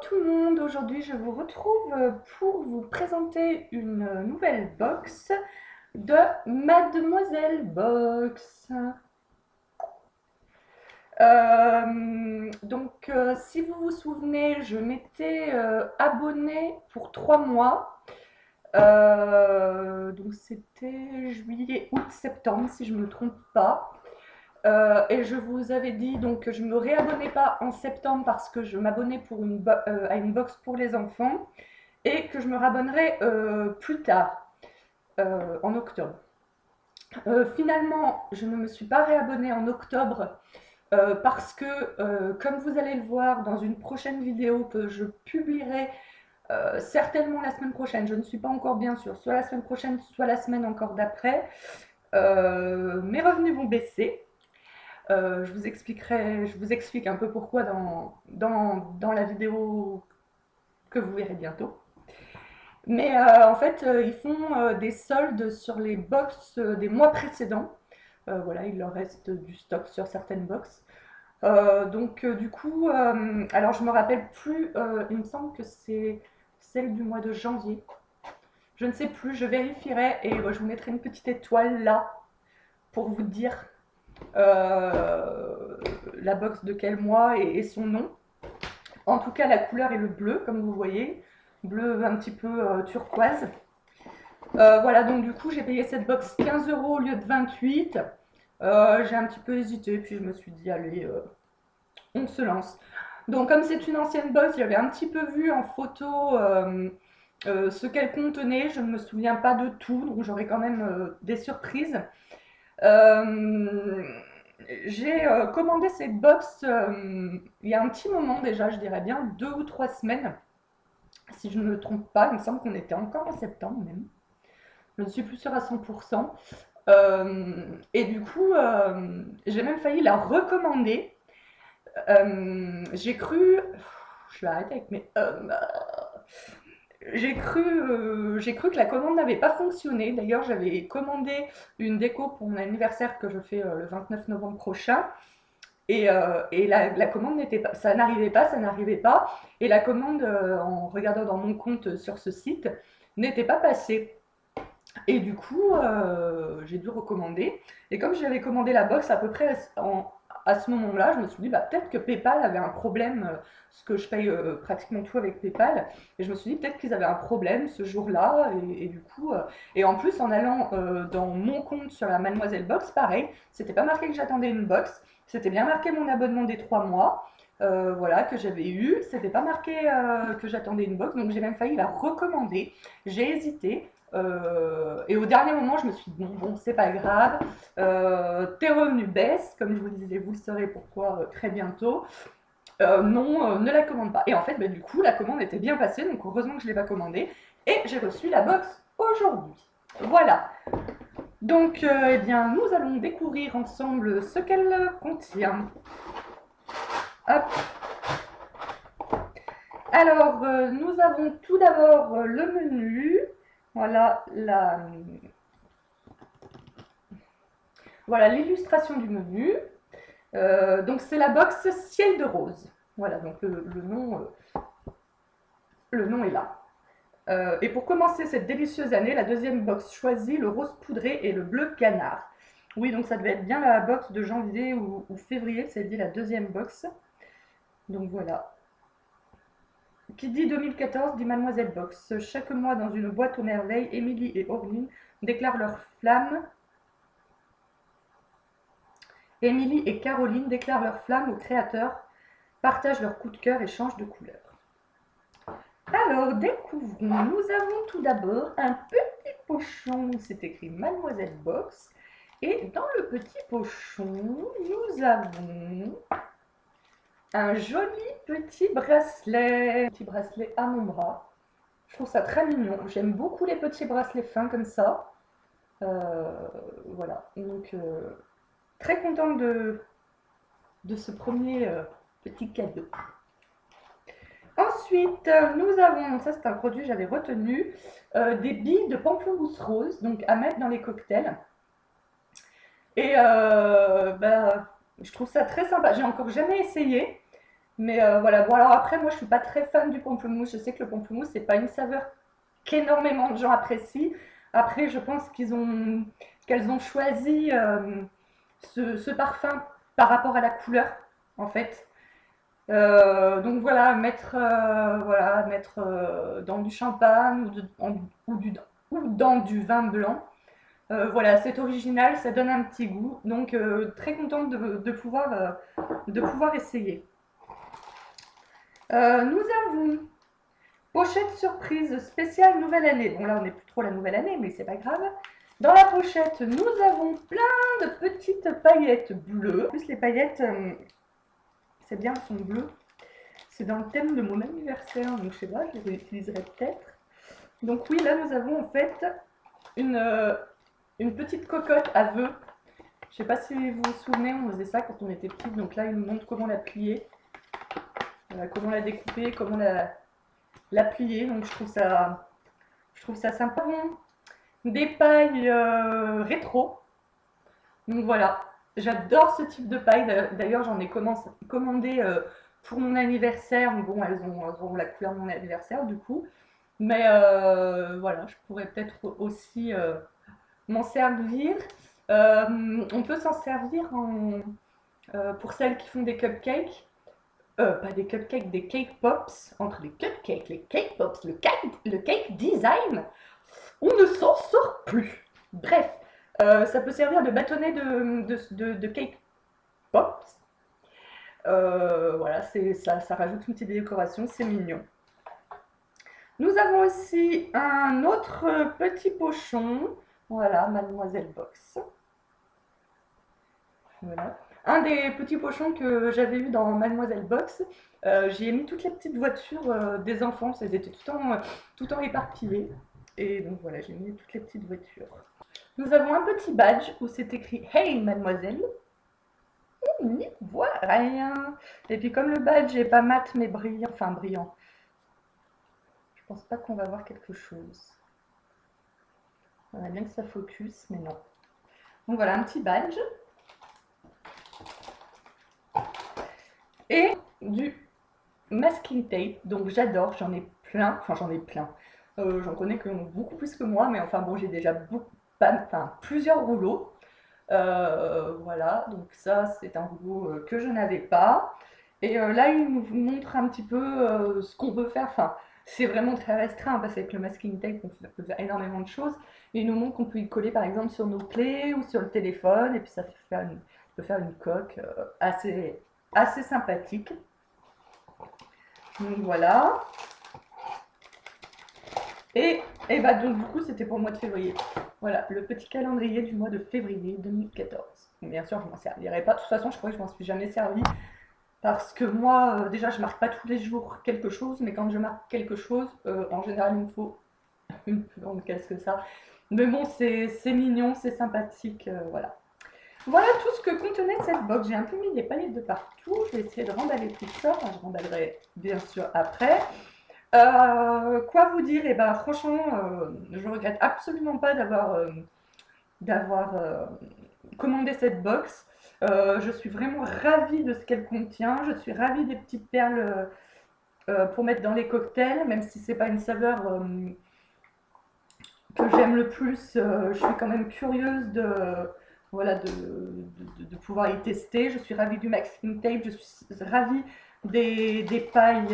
tout le monde, aujourd'hui je vous retrouve pour vous présenter une nouvelle box de Mademoiselle Box. Si vous vous souvenez, je m'étais abonnée pour 3 mois. Donc c'était juillet, août, septembre si je ne me trompe pas. Et je vous avais dit donc que je ne me réabonnais pas en septembre parce que je m'abonnais à une box pour les enfants et que je me rabonnerai plus tard, en octobre. Finalement, je ne me suis pas réabonnée en octobre parce que, comme vous allez le voir dans une prochaine vidéo que je publierai certainement la semaine prochaine, je ne suis pas encore bien sûre, soit la semaine prochaine, soit la semaine encore d'après, mes revenus vont baisser. Je vous explique un peu pourquoi dans la vidéo que vous verrez bientôt. Mais en fait, ils font des soldes sur les box des mois précédents. Voilà, il leur reste du stock sur certaines box. Du coup, alors je me rappelle plus, il me semble que c'est celle du mois de janvier. Je ne sais plus, je vérifierai et je vous mettrai une petite étoile là pour vous dire la box de quel mois et son nom. En tout cas, la couleur est le bleu, comme vous voyez, bleu un petit peu turquoise. Voilà, donc du coup, j'ai payé cette box 15 € au lieu de 28. J'ai un petit peu hésité, puis je me suis dit, allez, on se lance. Donc, comme c'est une ancienne box, j'avais un petit peu vu en photo ce qu'elle contenait. Je ne me souviens pas de tout, donc j'aurai quand même des surprises. J'ai commandé cette box il y a un petit moment déjà, je dirais bien 2 ou 3 semaines, si je ne me trompe pas. Il me semble qu'on était encore en septembre même. Je ne suis plus sûre à 100%. Et du coup, j'ai même failli la recommander. J'ai cru... Je vais arrêter avec mes... j'ai cru que la commande n'avait pas fonctionné. D'ailleurs, j'avais commandé une déco pour mon anniversaire que je fais le 29 novembre prochain. Et la commande n'était pas, ça n'arrivait pas, ça n'arrivait pas. Et la commande, en regardant dans mon compte sur ce site, n'était pas passée. Et du coup, j'ai dû recommander. Et comme j'avais commandé la box à peu près à ce moment-là, je me suis dit, bah, peut-être que PayPal avait un problème, parce que je paye pratiquement tout avec PayPal. Et je me suis dit, peut-être qu'ils avaient un problème ce jour-là. Et du coup, et en plus, en allant dans mon compte sur la Mademoiselle Box, pareil, c'était pas marqué que j'attendais une box. C'était bien marqué mon abonnement des 3 mois. Voilà, que j'avais eu. C'était pas marqué que j'attendais une box. Donc j'ai même failli la recommander. J'ai hésité. Et au dernier moment, je me suis dit, bon, c'est pas grave, tes revenus baissent, comme je vous le disais, vous le saurez pourquoi très bientôt. Non, ne la commande pas. Et en fait, bah, du coup, la commande était bien passée, donc heureusement que je ne l'ai pas commandée. Et j'ai reçu la box aujourd'hui. Voilà. Donc, eh bien, nous allons découvrir ensemble ce qu'elle contient. Hop. Alors, nous avons tout d'abord le menu. Voilà l'illustration du menu. Donc c'est la box ciel de rose. Voilà, donc le nom est là. Et pour commencer cette délicieuse année, la deuxième box choisit le rose poudré et le bleu canard. Oui, donc ça devait être bien la box de janvier ou février, c'est dit la deuxième box. Donc voilà. Qui dit 2014 dit Mademoiselle Box. Chaque mois dans une boîte aux merveilles, Émilie et Orline déclarent leur flamme. Émilie et Caroline déclarent leur flamme au créateur, partagent leur coup de cœur et changent de couleur. Alors, découvrons. Nous avons tout d'abord un petit pochon où c'est écrit Mademoiselle Box. Et dans le petit pochon, nous avons un joli petit bracelet. Un petit bracelet à mon bras. Je trouve ça très mignon. J'aime beaucoup les petits bracelets fins comme ça. Voilà. Donc, très contente de ce premier petit cadeau. Ensuite, nous avons, ça c'est un produit que j'avais retenu, des billes de pamplemousse rose, donc à mettre dans les cocktails. Et je trouve ça très sympa. J'ai encore jamais essayé, Mais voilà, bon alors après moi je suis pas très fan du pamplemousse, je sais que le pamplemousse c'est pas une saveur qu'énormément de gens apprécient. Après je pense qu'elles ont choisi ce parfum par rapport à la couleur en fait. Donc voilà, mettre dans du champagne ou dans du vin blanc. Voilà, c'est original, ça donne un petit goût. Donc très contente de pouvoir essayer. Nous avons pochette surprise spéciale nouvelle année. Bon là on n'est plus trop la nouvelle année, mais c'est pas grave. Dans la pochette, nous avons plein de petites paillettes bleues. En plus les paillettes, c'est bien, elles sont bleues. C'est dans le thème de mon anniversaire, donc je sais pas, je les réutiliserai peut-être. Donc oui, là nous avons en fait une petite cocotte à vœux. Je sais pas si vous vous souvenez, on faisait ça quand on était petite. Donc là, il nous montre comment la plier, comment la découper, comment la plier. Donc je trouve ça sympa. Des pailles rétro. Donc voilà, j'adore ce type de paille. D'ailleurs, j'en ai commandé pour mon anniversaire. Mais bon, elles ont la couleur de mon anniversaire du coup. Mais voilà, je pourrais peut-être aussi m'en servir. On peut s'en servir pour celles qui font des cupcakes. Pas des cupcakes, des cake pops. Entre les cupcakes, les cake pops, le cake design, on ne s'en sort plus. Bref, ça peut servir de bâtonnet de cake pops. Voilà, ça rajoute une petite décoration, c'est mignon. Nous avons aussi un autre petit pochon. Voilà, Mademoiselle Box. Voilà. Un des petits pochons que j'avais eu dans Mademoiselle Box, j'y ai mis toutes les petites voitures des enfants, elles étaient tout le temps éparpillées. Et donc voilà, j'ai mis toutes les petites voitures. Nous avons un petit badge où c'est écrit Hey Mademoiselle. On n'y voit rien. Et puis comme le badge n'est pas mat mais brillant, enfin brillant, je pense pas qu'on va voir quelque chose. On aimerait bien que ça focus, mais non. Donc voilà, un petit badge. Et du masking tape, donc j'adore, j'en ai plein, enfin j'en ai plein. J'en connais que beaucoup plus que moi, mais enfin bon, j'ai déjà plusieurs rouleaux. Voilà, donc ça c'est un rouleau que je n'avais pas. Et là, il nous montre un petit peu ce qu'on peut faire. Enfin, c'est vraiment très restreint parce qu'avec le masking tape, on peut faire énormément de choses. Et il nous montre qu'on peut y coller par exemple sur nos clés ou sur le téléphone. Et puis ça peut faire une coque assez sympathique. Donc voilà. Et bah donc du coup c'était pour le mois de février. Voilà, le petit calendrier du mois de février 2014. Bien sûr, je m'en servirai pas. De toute façon, je crois que je m'en suis jamais servi. Parce que moi, déjà, je marque pas tous les jours quelque chose, mais quand je marque quelque chose, en général, il me faut une plus grande caisse que ça. Mais bon, c'est mignon, c'est sympathique, voilà. Voilà tout ce que contenait cette box. J'ai un peu mis des paillettes de partout. Je vais essayer de remballer tout ça. Enfin, je remballerai bien sûr après. Quoi vous dire? Eh ben, franchement, je regrette absolument pas d'avoir commandé cette box. Je suis vraiment ravie de ce qu'elle contient. Je suis ravie des petites perles pour mettre dans les cocktails, même si c'est pas une saveur que j'aime le plus. Je suis quand même curieuse voilà, de pouvoir y tester. Je suis ravie du masking tape. Je suis ravie des pailles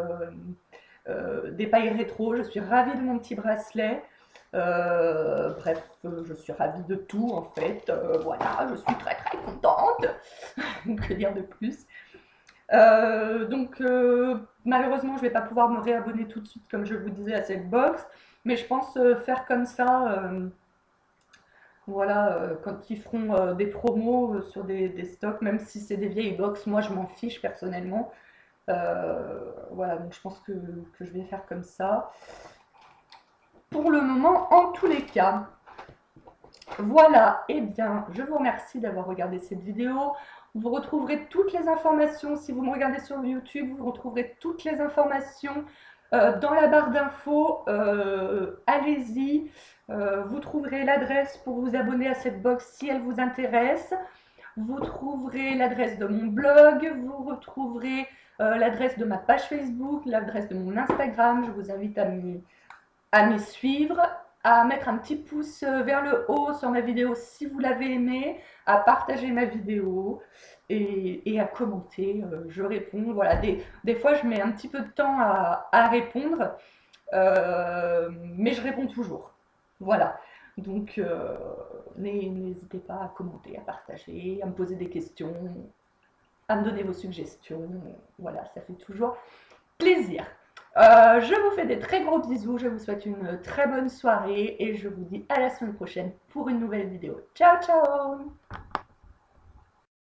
rétro. Je suis ravie de mon petit bracelet. Bref, je suis ravie de tout en fait. Voilà, je suis très très contente. Que dire de plus? Donc malheureusement, je vais pas pouvoir me réabonner tout de suite comme je vous disais à cette box, mais je pense faire comme ça. Voilà, quand ils feront des promos sur des stocks, même si c'est des vieilles box, moi je m'en fiche personnellement. Voilà, donc je pense que je vais faire comme ça. Pour le moment, en tous les cas. Voilà, et bien, je vous remercie d'avoir regardé cette vidéo. Vous retrouverez toutes les informations, si vous me regardez sur YouTube, vous retrouverez toutes les informations dans la barre d'infos. Allez-y, vous trouverez l'adresse pour vous abonner à cette box si elle vous intéresse. Vous trouverez l'adresse de mon blog, vous retrouverez l'adresse de ma page Facebook, l'adresse de mon Instagram. Je vous invite à m'y suivre, à mettre un petit pouce vers le haut sur ma vidéo si vous l'avez aimé, à partager ma vidéo et à commenter. Je réponds. Voilà, des fois je mets un petit peu de temps à répondre, mais je réponds toujours. Voilà. Donc n'hésitez pas à commenter, à partager, à me poser des questions, à me donner vos suggestions. Voilà, ça fait toujours plaisir. Je vous fais des très gros bisous, je vous souhaite une très bonne soirée et je vous dis à la semaine prochaine pour une nouvelle vidéo. Ciao ciao!